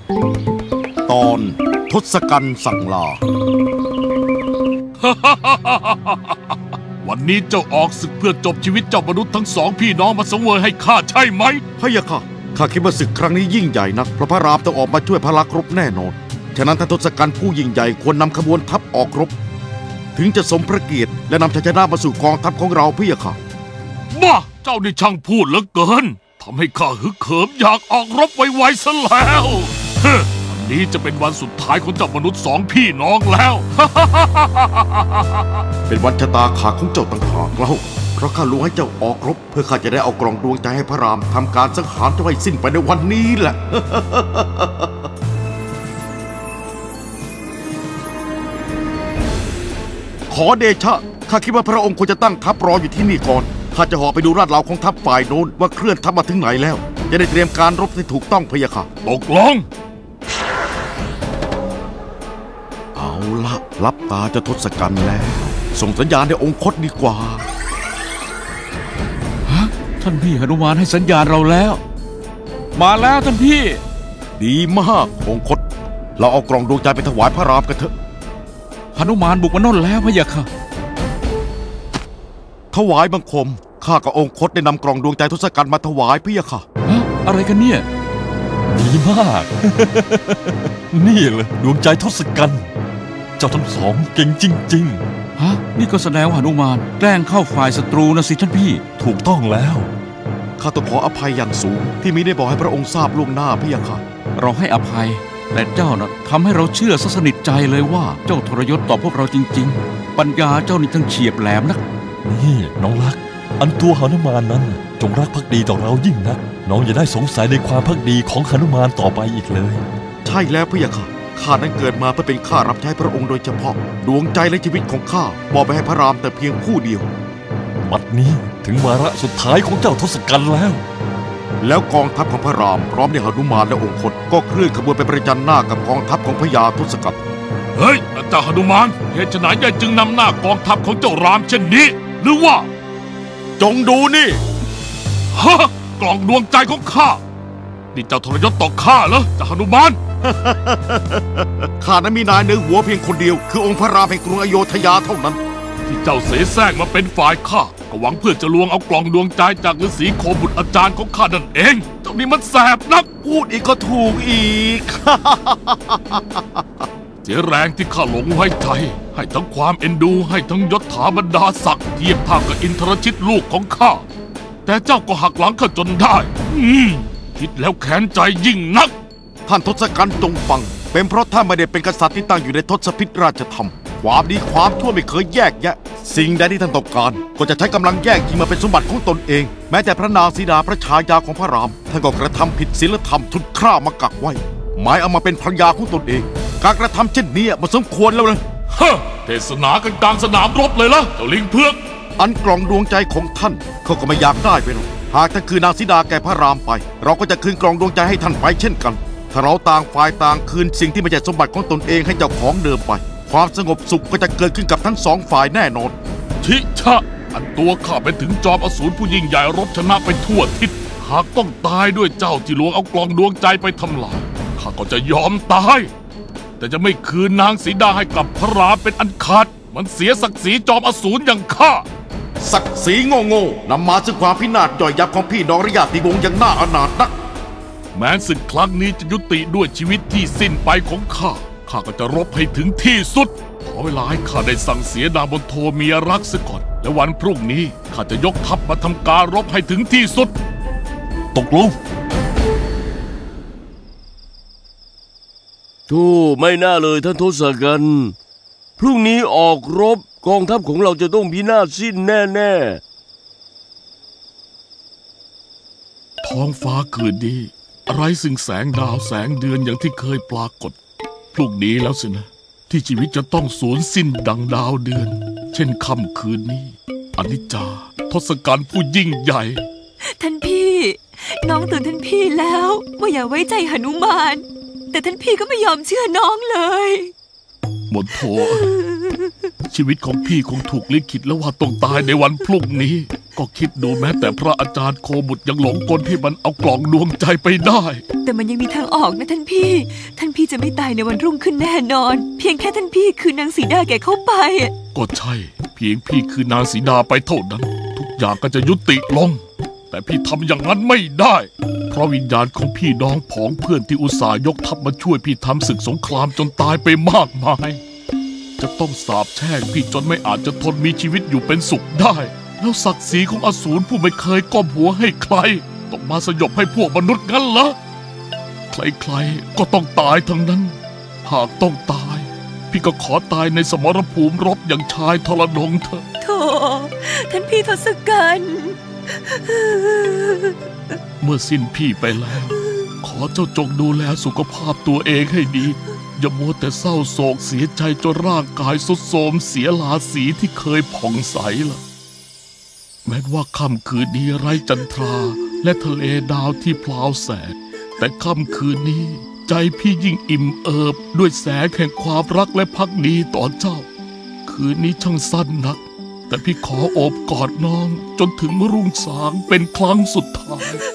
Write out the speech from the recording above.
ตอนทศกัณฐ์สั่งลาวันนี้เจ้าออกศึกเพื่อจบชีวิตเจ้ามนุษย์ทั้งสองพี่น้องมาสังเวยให้ข้าใช่ไหมพะยะค่ะข้าคิดว่าศึกครั้งนี้ยิ่งใหญ่นักเพราะพระรามต้องออกมาช่วยพระลักษมณ์รบแน่นอนฉะนั้นท่านทศกัณฐ์ผู้ยิ่งใหญ่ควรนำขบวนทัพออกรบถึงจะสมพระเกียรติและนำชัยชนะมาสู่กองทัพของเราพะยะค่ะบ้าเจ้านี่ช่างพูดเหลือเกินทำให้ข้าฮึกเหิมอยากออกรบไวๆซะแล้ววันนี้จะเป็นวันสุดท้ายของเจ้ามนุษย์สองพี่น้องแล้วเป็นวันชะตาขาดของเจ้าต่างหากเล่าเพราะข้าลวงให้เจ้าออกรบเพื่อข้าจะได้เอากล่องดวงใจให้พระรามทำการสังหารเจ้าให้สิ้นไปในวันนี้แหละ ขอเดชะข้าคิดว่าพระองค์ควรจะตั้งทัพรออยู่ที่นี่ก่อนข้าจะห่อไปดูลาดเหลาของทัพฝ่ายโน้นว่าเคลื่อนทัพมาถึงไหนแล้วจะได้เตรียมการรบที่ถูกต้องพะยะค่ะตกลงเอาละรับตาจะทศกัณฐ์แล้วส่งสัญญาณในองคตดีกว่าท่านพี่หนุมานให้สัญญาณเราแล้วมาแล้วท่านพี่ดีมากองคตเราเอากล่องดวงใจไปถวายพระรามกันเถอะหนุมานบุกมาโน่นแล้วพะยะค่ะถวายบังคมข้ากับองคตได้นำกล่องดวงใจทศกัณฐ์มาถวายพะยะค่ะอะไรกันเนี่ยดีมาก นี่เลยดวงใจทศกัณฐ์เจ้าทั้งสองเก่งจริงๆนี่ก็แสดงว่าหนุมานแกล้งเข้าฝ่ายศัตรูนะสิท่านพี่ถูกต้องแล้วข้าต้องขออภัยอย่างสูงที่มิได้บอกให้พระองค์ทราบล่วงหน้าพะยะค่ะเราให้อภัยแต่เจ้าน่ะทำให้เราเชื่อสนิทใจเลยว่าเจ้าทรยศต่อพวกเราจริงๆปัญญาเจ้านี่ทั้งเฉียบแหลมนักนี่น้องรักอันตัวหนุมานนั้นจงรักภักดีต่อเรายิ่งนักน้องอย่าได้สงสัยในความภักดีของหนุมานต่อไปอีกเลยใช่แล้วพะยะค่ะข้านั้นเกิดมาเพื่อเป็นข้ารับใช้พระองค์โดยเฉพาะดวงใจและชีวิตของข้ามอบไปให้พระรามแต่เพียงผู้เดียวบัดนี้ถึงวาระสุดท้ายของเจ้าทศกัณฐ์แล้วกองทัพของพระรามพร้อมด้วยหนุมานและองคตก็เคลื่อนขบวนไปประจันหน้ากับกองทัพของพญาทศกัณฐ์เฮ้ยเจ้าหนุมานเหตุไฉนจึงนำหน้ากองทัพของเจ้ารามเช่นนี้หรือว่าจงดูนี่กล่องดวงใจของข้านี่เจ้าทรยศต่อข้าเหรอเจ้าหนุมานข้านั้นมีนายเหนือหัวเพียงคนเดียวคือองค์พระรามแห่งกรุงอโยธยาเท่านั้นที่เจ้าเสแสร้งมาเป็นฝ่ายข้าก็หวังเพื่อจะลวงเอากล่องดวงใจจากฤาษีโคบุตรอาจารย์ของข้านั่นเองเจ้านี่มันแสบนักพูดอีกก็ถูกอีกเสียแรงที่ข้าหลงไว้ใจให้ทั้งความเอ็นดูให้ทั้งยศถาบรรดาศักดิ์เทียบเท่ากับอินทรชิตลูกของข้าแต่เจ้าก็หักหลังข้าจนได้คิดแล้วแค้นใจยิ่งนักท่านทศกัณฐ์จงฟังเป็นเพราะท่านไม่ได้เป็นกษัตริย์ที่ตั้งอยู่ในทศพิธราชธรรมความดีความชั่วไม่เคยแยกแยะสิ่งใดที่ท่านต้องการก็จะใช้กำลังแย่งชิงมาเป็นสมบัติของตนเองแม้แต่พระนางสีดาพระชายาของพระรามท่านก็กระทำผิดศีลธรรมทุนคร่ามากักไว้หมายเอามาเป็นภรรยาของตนเองการกระทำเช่นนี้มันสมควรแล้วนะเทศนากันกลางสนามรบเลยล่ะเจ้าลิงเพือกอันกล่องดวงใจของท่านเขาก็ไม่อยากได้ไปหรอกหากท่านคือนางสีดาแก่พระรามไปเราก็จะคืนกล่องดวงใจให้ท่านไปเช่นกันถ้าเราต่างฝ่ายต่างคืนสิ่งที่ไม่ใช่สมบัติของตนเองให้เจ้าของเดิมไปความสงบสุขก็จะเกิดขึ้นกับทั้งสองฝ่ายแน่นอนทิชะอันตัวข้าเป็นถึงจอมอสูรผู้ยิ่งใหญ่รบชนะไปทั่วทิศหากต้องตายด้วยเจ้าที่ลวงเอากล่องดวงใจไปทำลายข้าก็จะยอมตายแต่จะไม่คืนนางสีดาให้กับพระรามเป็นอันขาดมันเสียศักดิ์ศรีจอมอสูรอย่างข้าศักดิ์ศรีโง่ๆนำมาซึ่งความพินาศย่อยยับของพี่น้องระยะติวงศ์อย่างน่าอนาถนักแม้ศึกครั้งนี้จะยุติด้วยชีวิตที่สิ้นไปของข้าก็จะรบให้ถึงที่สุดขอเวลาให้ข้าได้สั่งเสียนางบนโทเมียรักเสียก่อนและวันพรุ่งนี้ข้าจะยกทัพมาทำการรบให้ถึงที่สุดตกลงทูไม่น่าเลยท่านทศกัณฐ์พรุ่งนี้ออกรบกองทัพของเราจะต้องพินาศสิ้นแน่ๆท้องฟ้าคืนนี้ไร้ซึ่งแสงดาวแสงเดือนอย่างที่เคยปรากฏพรุ่งนี้แล้วสินะที่ชีวิตจะต้องสูญสิ้นดังดาวเดือนเช่นค่ำคืนนี้อนิจจาทศกัณฐ์ผู้ยิ่งใหญ่ท่านพี่น้องเตือนท่านพี่แล้วว่าอย่าไว้ใจหนุมานแต่ท่านพี่ก็ไม่ยอมเชื่อน้องเลยหมดโถชีวิตของพี่คงถูกลิขิตแล้วว่าต้องตายในวันพรุ่งนี้ ก็คิดดูแม้แต่พระอาจารย์โคบุตรยังหลงกลให้มันเอากล่องดวงใจไปได้แต่มันยังมีทางออกนะท่านพี่จะไม่ตายในวันรุ่งขึ้นแน่นอน เพียงแค่ท่านพี่คือนางสีดาแก่เข้าไปก็ใช่ เพียงพี่คือนางสีดาไปเท่านั้น ทุกอย่างก็จะยุติลง แต่พี่ทำอย่างนั้นไม่ได้ เพราะวิญญาณของพี่น้องผองเพื่อนที่อุตส่าห์ยกทัพมาช่วยพี่ทำศึกสงครามจนตายไปมากมายจะต้องสาปแช่งพี่จนไม่อาจจะทนมีชีวิตอยู่เป็นสุขได้แล้วศักดิ์ศรีของอสูรผู้ไม่เคยก้มหัวให้ใครต้องมาสยบให้พวกมนุษย์งั้นเหรอใครๆก็ต้องตายทั้งนั้นหากต้องตายพี่ก็ขอตายในสมรภูมิรบอย่างชายทรนงเถอะโธ่ท่านพี่ทศกัณฐ์เมื่อสิ้นพี่ไปแล้วขอเจ้าจงดูแลสุขภาพตัวเองให้ดีอย่ามัวแต่เศร้าโศกเสียใจจนร่างกายทรุดโทรมเสียราศีที่เคยผ่องใสล่ะแม้ว่าค่ำคืนนี้ไร้จันทราและทะเลดาวที่พลาวแสงแต่ค่ำคืนนี้ใจพี่ยิ่งอิ่มเอิบด้วยแสงแห่งความรักและภักดีต่อเจ้าคืนนี้ช่างสั้นนักแต่พี่ขอโอบกอดน้องจนถึงรุ่งสางเป็นครั้งสุดท้าย